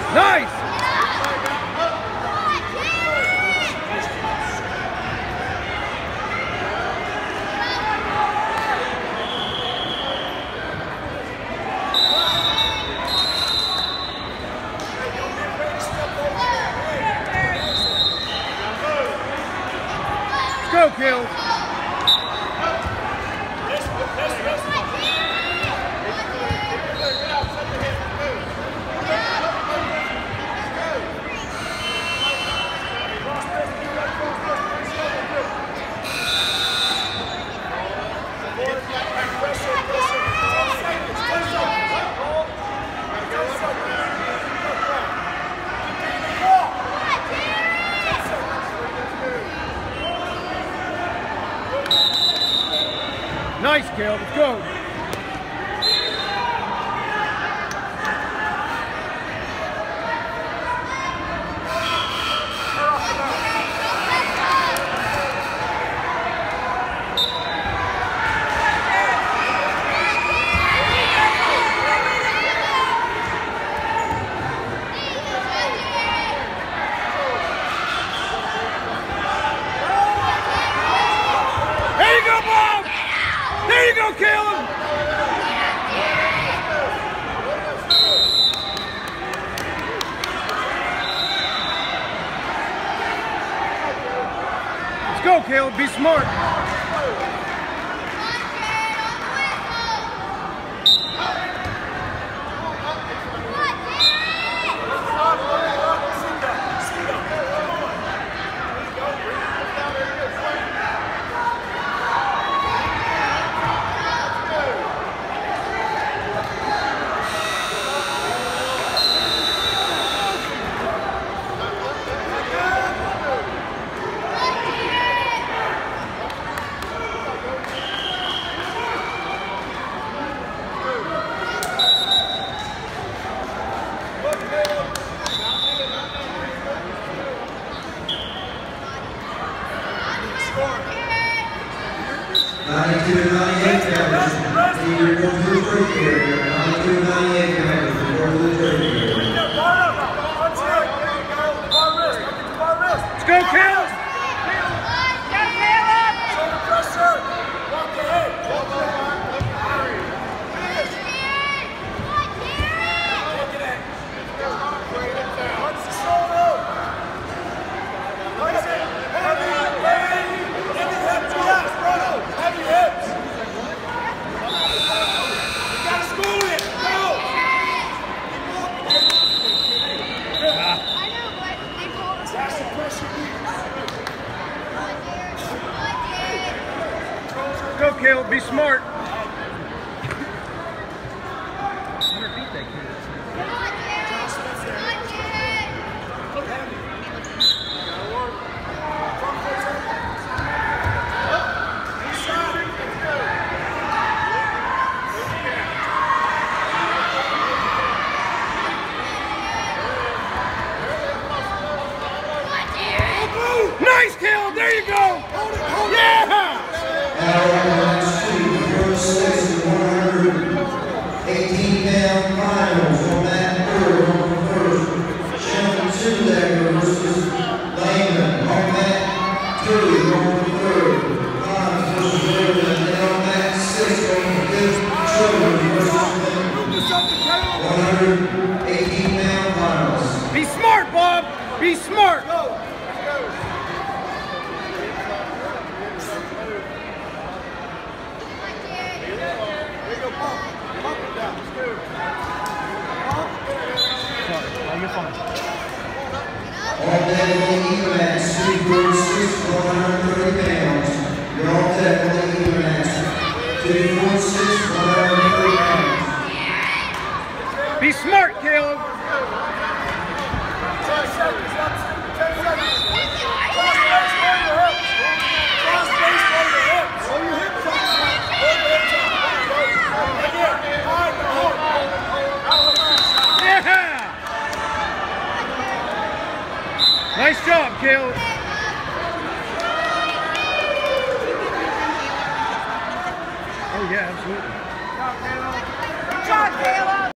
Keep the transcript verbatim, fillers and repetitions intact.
Nice! Let's go, Caleb. Nice, Caleb. Let's go. There you go, Bob! There you go, Caleb! Let's go, Caleb. Be smart. ninety-two ninety-eight Cameras, you're going to the third period. ninety-two ninety-eight Cameras, you're going to the third period. Let's go, Caleb! Go, Caleb. Be smart. Nice, Caleb. There you go. Yeah. eighteen pound finals on that third on the first. Shannon Schulegger versus Lehman on that two on the third. Bonds versus Irvin, and on that six on the fifth. Children versus one hundred eighteen pound finals. Be smart, Bob. Be smart. All day on the E-Max, Steve Bruce, one hundred thirty pounds. You're all day on the E-Max, two forty-six, one hundred thirty pounds. Be smart, Caleb. Nice job, Caleb. Oh, yeah, absolutely. Good job, Caleb.